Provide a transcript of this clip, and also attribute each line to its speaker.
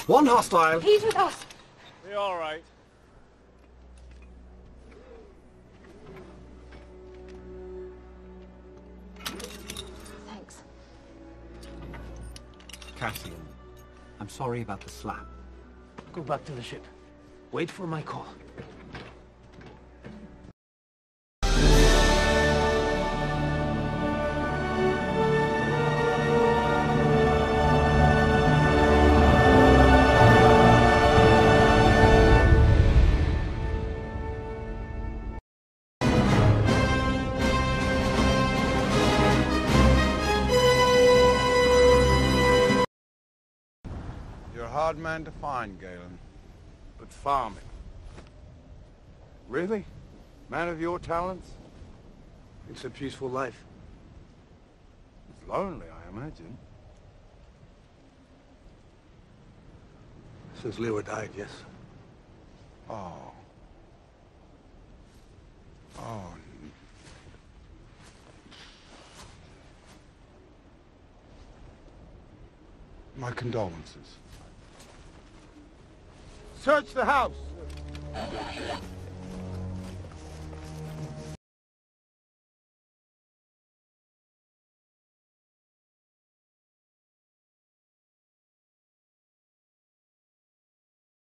Speaker 1: One hostile.
Speaker 2: He's with us.
Speaker 3: Be all right.
Speaker 2: Thanks.
Speaker 1: Cassian, I'm sorry about the slap.
Speaker 4: Go back to the ship. Wait for my call.
Speaker 5: You're a hard man to find, Galen. But farming. Really? Man of your talents?
Speaker 4: It's a peaceful life.
Speaker 5: It's lonely, I imagine.
Speaker 4: Since Leo died, yes.
Speaker 5: Oh. Oh. My condolences. Search the house!